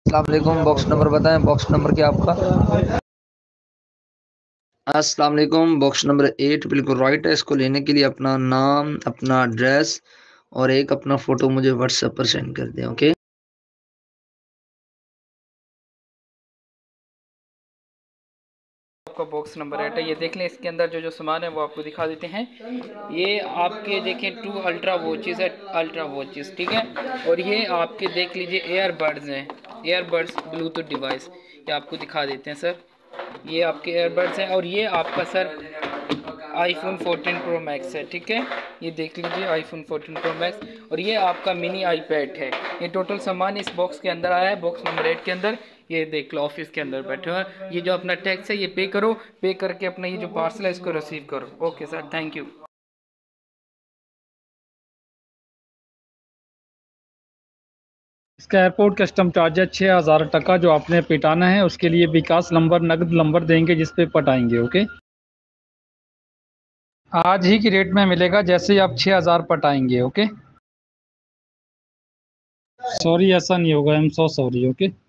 अस्सलाम वालेकुम। Box number बताएं, बॉक्स नंबर क्या आपका? अस्सलाम वालेकुम। बॉक्स नंबर 8 बिल्कुल राइट है। इसको लेने के लिए अपना नाम, अपना एड्रेस और एक अपना फ़ोटो मुझे व्हाट्सएप पर सेंड कर दें। ओके। आपका बॉक्स नंबर 8 है। ये देख लें, इसके अंदर जो जो सामान है वो आपको दिखा देते हैं। ये आपके देखें 2 अल्ट्रा वॉचेस है, अल्ट्रा वॉचेस, ठीक है। और ये आपके देख लीजिए एयरबड्स हैं, एयरबड्स ब्लूटूथ डिवाइस, ये आपको दिखा देते हैं सर। ये आपके एयरबड्स हैं और ये आपका सर आईफोन 14 प्रो मैक्स है, ठीक है। ये देख लीजिए आईफोन 14 प्रो मैक्स और ये आपका मिनी आईपैड है। ये टोटल सामान इस बॉक्स के अंदर आया है, बॉक्स नंबर 8 के अंदर। ये देख लो ऑफिस के अंदर बैठे हुए हैं। ये जो अपना टैक्स है ये पे करो, पे करके अपना ये जो पार्सल है इसको रिसीव करो। Okay sir, thank you. इसका एयरपोर्ट कस्टम चार्ज है 6,000 टका, जो आपने पिटाना है। उसके लिए विकास नंबर, नगद नंबर देंगे जिस पे पटाएंगे। ओके, आज ही की रेट में मिलेगा जैसे ही आप 6,000 पटाएंगे। ओके, सॉरी ऐसा नहीं होगा, I am so sorry. Okay.